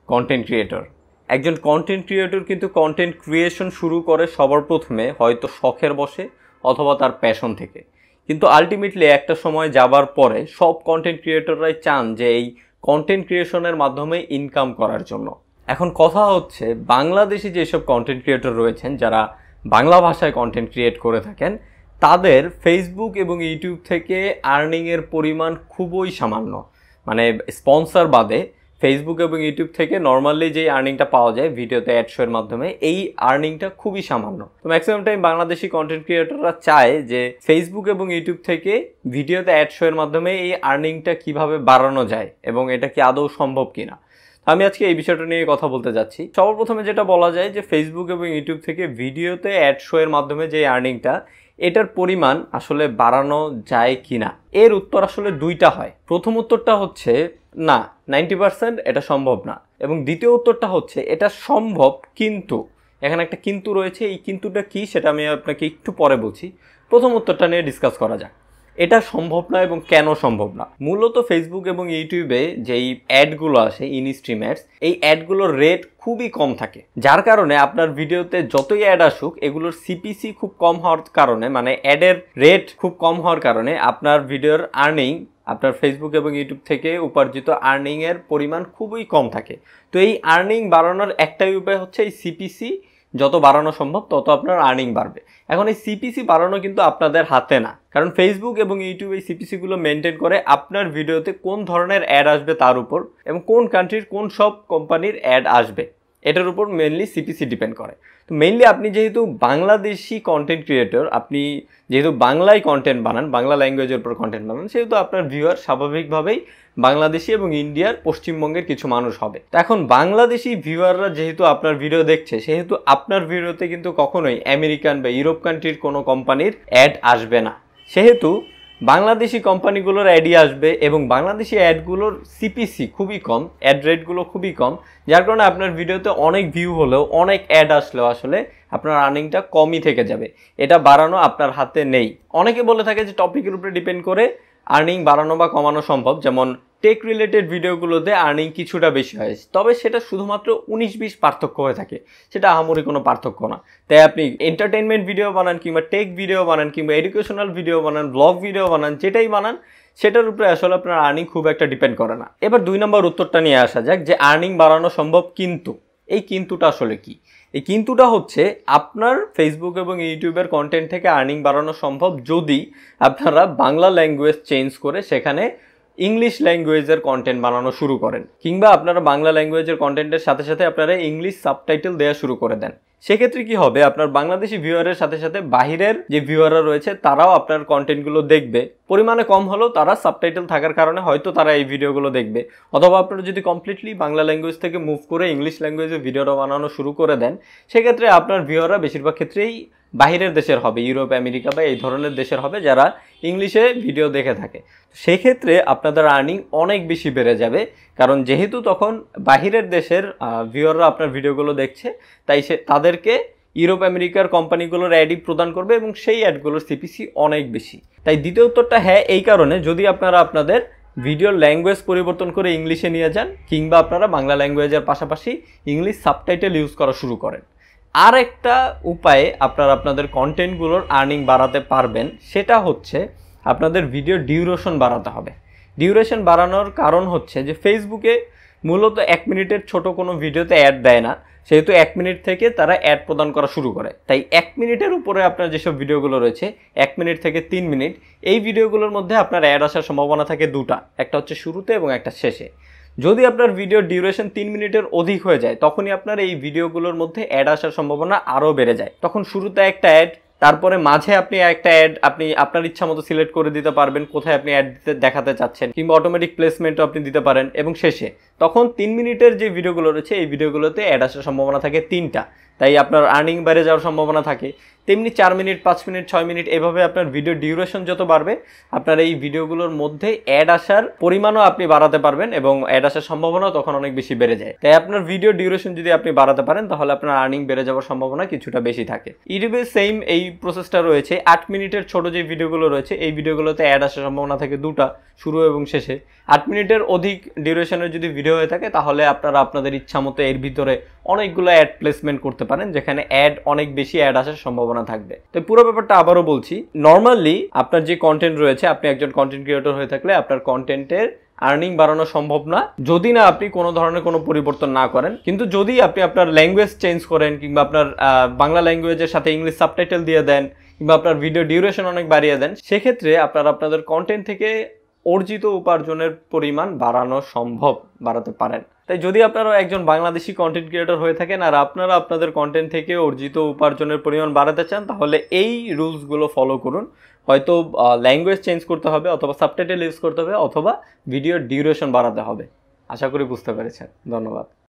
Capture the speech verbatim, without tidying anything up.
Content creator. একজন content creator কিন্তু content creation শুরু করে সবার প্রথমে হয়তো শখের বসে অথবা তার প্যাশন থেকে, কিন্তু আলটিমেটলি একটা সময় যাবার পরে সব কন্টেন্ট ক্রিয়েটররাই চান যে এই কন্টেন্ট ক্রিয়েশনের মাধ্যমে ইনকাম করার জন্য। এখন কথা হচ্ছে, বাংলাদেশি যেসব কন্টেন্ট ক্রিয়েটর রয়েছেন যারা বাংলা ভাষায় কন্টেন্ট ক্রিয়েট করে থাকেন, তাদের ফেসবুক এবং ইউটিউব থেকে আর্নিংয়ের পরিমাণ খুবই সামান্য। মানে স্পন্সর বাদে ফেসবুক এবং ইউটিউব থেকে নর্মালি যে আর্নিংটা পাওয়া যায় ভিডিওতে অ্যাড শোয়ের মাধ্যমে, এই আর্নিংটা খুবই সামান্য। তো ম্যাক্সিমাম টাইম বাংলাদেশি কন্টেন্ট ক্রিয়েটররা চায় যে ফেসবুক এবং ইউটিউব থেকে ভিডিওতে অ্যাড শোয়ের মাধ্যমে এই আর্নিংটা কিভাবে বাড়ানো যায় এবং এটা কি আদৌ সম্ভব কিনা। আমি আজকে এই বিষয়টা নিয়ে কথা বলতে যাচ্ছি। সর্বপ্রথমে যেটা বলা যায় যে ফেসবুক এবং ইউটিউব থেকে ভিডিওতে অ্যাড শোয়ের মাধ্যমে যে আর্নিংটা, এটার পরিমাণ আসলে বাড়ানো যায় কিনা, এর উত্তর আসলে দুইটা হয়। প্রথম উত্তরটা হচ্ছে না, নাইনটি পার্সেন্ট এটা সম্ভব না, এবং দ্বিতীয় উত্তরটা হচ্ছে এটা সম্ভব, কিন্তু এখানে একটা কিন্তু রয়েছে। এই কিন্তুটা কি সেটা আমি আপনাকে একটু পরে বলছি। প্রথম উত্তরটা নিয়ে ডিসকাস করা যাক, এটা সম্ভব না এবং কেন সম্ভব না। মূলত ফেসবুক এবং ইউটিউবে যেই অ্যাডগুলো আসে, ইনস্ট্রিম অ্যাডস, এই অ্যাডগুলোর রেট খুবই কম থাকে, যার কারণে আপনার ভিডিওতে যতই অ্যাড আসুক এগুলোর সিপিসি খুব কম হওয়ার কারণে, মানে অ্যাডের রেট খুব কম হওয়ার কারণে আপনার ভিডিওর আর্নিং, আপনার ফেসবুক এবং ইউটিউব থেকে উপার্জিত আর্নিংয়ের পরিমাণ খুবই কম থাকে। তো এই আর্নিং বাড়ানোর একটাই উপায় হচ্ছে এই সিপিসি যত বাড়ানো সম্ভব তত আপনার আর্নিং বাড়বে। এখন এই সিপিসি বাড়ানো কিন্তু আপনাদের হাতে না, কারণ ফেসবুক এবং ইউটিউব এই সিপিসিগুলো মেনটেন করে আপনার ভিডিওতে কোন ধরনের অ্যাড আসবে তার উপর, এবং কোন কান্ট্রির কোন সব কোম্পানির অ্যাড আসবে এটার উপর মেনলি সিপিসি ডিপেন্ড করে। তো মেনলি আপনি যেহেতু বাংলাদেশি কন্টেন্ট ক্রিয়েটর, আপনি যেহেতু বাংলায় কন্টেন্ট বানান, বাংলা ল্যাঙ্গুয়েজের উপর কন্টেন্ট বানান, সেহেতু আপনার ভিউয়ার স্বাভাবিকভাবেই বাংলাদেশি এবং ইন্ডিয়ার পশ্চিমবঙ্গের কিছু মানুষ হবে। তো এখন বাংলাদেশি ভিউয়াররা যেহেতু আপনার ভিডিও দেখছে, সেহেতু আপনার ভিডিওতে কিন্তু কখনোই আমেরিকান বা ইউরোপ কান্ট্রির কোনো কোম্পানির অ্যাড আসবে না। সেহেতু বাংলাদেশি কোম্পানিগুলোর অ্যাডই আসবে, এবং বাংলাদেশি অ্যাডগুলোর সিপিসি খুবই কম, অ্যাড রেটগুলো খুবই কম, যার কারণে আপনার ভিডিওতে অনেক ভিউ হলেও, অনেক অ্যাড আসলেও আসলে আপনার আর্নিংটা কমই থেকে যাবে। এটা বাড়ানো আপনার হাতে নেই। অনেকে বলে থাকে যে টপিকের উপরে ডিপেন্ড করে আর্নিং বাড়ানো বা কমানো সম্ভব, যেমন টেক রিলেটেড ভিডিওগুলোতে আর্নিং কিছুটা বেশি হয়, তবে সেটা শুধুমাত্র উনিশ বিশ পার্থক্য হয়ে থাকে, সেটা আহামরি কোনো পার্থক্য না। তাই আপনি এন্টারটেনমেন্ট ভিডিও বানান, কিংবা টেক ভিডিও বানান, কিংবা এডুকেশনাল ভিডিও বানান, ব্লগ ভিডিও বানান, যেটাই বানান সেটার উপরে আসলে আপনার আর্নিং খুব একটা ডিপেন্ড করে না। এবার দুই নম্বর উত্তরটা নিয়ে আসা যাক, যে আর্নিং বাড়ানো সম্ভব, কিন্তু এই কিন্তুটা আসলে কি? এই কিন্তুটা হচ্ছে আপনার ফেসবুক এবং ইউটিউবের কন্টেন্ট থেকে আর্নিং বাড়ানো সম্ভব যদি আপনারা বাংলা ল্যাঙ্গুয়েজ চেঞ্জ করে সেখানে ইংলিশ ল্যাঙ্গুয়েজের কন্টেন্ট বানানো শুরু করেন, কিংবা আপনারা বাংলা ল্যাঙ্গুয়েজের কন্টেন্টের সাথে সাথে আপনারা ইংলিশ সাবটাইটেল দেওয়া শুরু করে দেন। সেক্ষেত্রে কি হবে, আপনার বাংলাদেশি ভিউয়ারের সাথে সাথে বাহিরের যে ভিউয়াররা রয়েছে তারাও আপনার কন্টেন্টগুলো দেখবে। পরিমাণে কম হলেও তারা সাবটাইটেল থাকার কারণে হয়তো তারা এই ভিডিওগুলো দেখবে। অথবা আপনারা যদি কমপ্লিটলি বাংলা ল্যাঙ্গুয়েজ থেকে মুভ করে ইংলিশ ল্যাঙ্গুয়েজে ভিডিওটা বানানো শুরু করে দেন, সেক্ষেত্রে আপনার ভিউয়াররা বেশিরভাগ ক্ষেত্রেই বাহিরের দেশের হবে, ইউরোপ, আমেরিকা বা এই ধরনের দেশের হবে, যারা ইংলিশে ভিডিও দেখে থাকে। সেক্ষেত্রে আপনাদের আর্নিং অনেক বেশি বেড়ে যাবে, কারণ যেহেতু তখন বাহিরের দেশের ভিউয়াররা আপনার ভিডিওগুলো দেখছে, তাই সে তাদেরকে ইউরোপ আমেরিকার কোম্পানিগুলোর অ্যাডই প্রদান করবে, এবং সেই অ্যাডগুলোর সিপিসি অনেক বেশি। তাই দ্বিতীয় উত্তরটা হ্যাঁ, এই কারণে যদি আপনারা আপনাদের ভিডিওর ল্যাঙ্গুয়েজ পরিবর্তন করে ইংলিশে নিয়ে যান, কিংবা আপনারা বাংলা ল্যাঙ্গুয়েজের পাশাপাশি ইংলিশ সাবটাইটেল ইউজ করা শুরু করেন। আর একটা উপায়ে আপনারা আপনাদের কন্টেন্টগুলোর আর্নিং বাড়াতে পারবেন, সেটা হচ্ছে আপনাদের ভিডিও ডিউরেশন বাড়াতে হবে। ডিউরেশন বাড়ানোর কারণ হচ্ছে যে ফেসবুকে মূলত এক মিনিটের ছোট কোনো ভিডিওতে অ্যাড দেয় না, সেহেতু এক মিনিট থেকে তারা অ্যাড প্রদান করা শুরু করে। তাই এক মিনিটের উপরে আপনার যেসব ভিডিওগুলো রয়েছে, এক মিনিট থেকে তিন মিনিট, এই ভিডিওগুলোর মধ্যে আপনার অ্যাড আসার সম্ভাবনা থাকে দুটা, একটা হচ্ছে শুরুতে এবং একটা শেষে। যদি আপনার ভিডিও ডিউরেশন তিন মিনিটের অধিক হয়ে যায়, তখনই আপনার এই ভিডিওগুলোর মধ্যে অ্যাড আসার সম্ভাবনা আরও বেড়ে যায়। তখন শুরুতে একটা অ্যাড, তারপরে মাঝে আপনি একটা অ্যাড আপনি আপনার ইচ্ছা মতো সিলেক্ট করে দিতে পারবেন কোথায় আপনি অ্যাড দিতে দেখাতে চাচ্ছেন, কিংবা অটোমেটিক প্লেসমেন্টও আপনি দিতে পারেন, এবং শেষে তখন তিন মিনিটের যে ভিডিওগুলো রয়েছে এই ভিডিওগুলোতে অ্যাড আসার সম্ভাবনা থাকে তিনটা, তাই আপনার আর্নিং বেড়ে যাওয়ার সম্ভাবনা থাকে। তেমনি চার মিনিট, পাঁচ মিনিট, ছয় মিনিট, এভাবে আপনার ভিডিও ডিউরেশন যত বাড়বে, আপনার এই ভিডিওগুলোর মধ্যে অ্যাড আসার পরিমাণও আপনি বাড়াতে পারবেন, এবং অ্যাড আসার সম্ভাবনাও তখন অনেক বেশি বেড়ে যায়। তাই আপনার ভিডিও ডিউরেশন যদি আপনি বাড়াতে পারেন, তাহলে আপনার আর্নিং বেড়ে যাওয়ার সম্ভাবনা কিছুটা বেশি থাকে। ইউটিউবে সেম এই প্রসেসটা রয়েছে। আট মিনিটের ছোট যে ভিডিওগুলো রয়েছে, এই ভিডিওগুলোতে অ্যাড আসার সম্ভাবনা থাকে দুটা, শুরু এবং শেষে। আট মিনিটের অধিক ডিউরেশনের যদি ভিডিও ভিডিও হয়ে থাকে তাহলে আপনারা আপনাদের ইচ্ছা মতো এর ভিতরে অনেকগুলো অ্যাড প্লেসমেন্ট করতে পারেন, যেখানে অ্যাড অনেক বেশি অ্যাড আসার সম্ভাবনা থাকবে। তো পুরো ব্যাপারটা আবারও বলছি, নর্মালি আপনার যে কন্টেন্ট রয়েছে, আপনি একজন কন্টেন্ট ক্রিয়েটর হয়ে থাকলে আপনার কন্টেন্টের আর্নিং বাড়ানো সম্ভব না যদি না আপনি কোনো ধরনের কোনো পরিবর্তন না করেন। কিন্তু যদি আপনি আপনার ল্যাঙ্গুয়েজ চেঞ্জ করেন কিংবা আপনার বাংলা ল্যাঙ্গুয়েজের সাথে ইংলিশ সাবটাইটেল দিয়ে দেন কিংবা আপনার ভিডিও ডিউরেশন অনেক বাড়িয়ে দেন, সেক্ষেত্রে আপনারা আপনাদের কন্টেন্ট থেকে অর্জিত উপার্জনের পরিমাণ বাড়ানো সম্ভব, বাড়াতে পারেন। তাই যদি আপনারা একজন বাংলাদেশি কন্টেন্ট ক্রিয়েটর হয়ে থাকেন আর আপনারা আপনাদের কন্টেন্ট থেকে অর্জিত উপার্জনের পরিমাণ বাড়াতে চান, তাহলে এই রুলসগুলো ফলো করুন। হয়তো ল্যাঙ্গুয়েজ চেঞ্জ করতে হবে, অথবা সাবটাইটেল ইউজ করতে হবে, অথবা ভিডিওর ডিউরেশন বাড়াতে হবে। আশা করি বুঝতে পেরেছেন। ধন্যবাদ।